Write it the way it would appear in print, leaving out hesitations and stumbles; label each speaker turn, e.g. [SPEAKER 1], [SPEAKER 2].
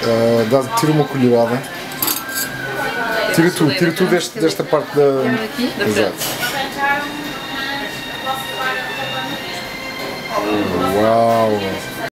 [SPEAKER 1] Tira uma colherada. Tira tudo desta parte da.
[SPEAKER 2] Aqui, da
[SPEAKER 1] Exato.
[SPEAKER 2] frente.
[SPEAKER 1] Uau!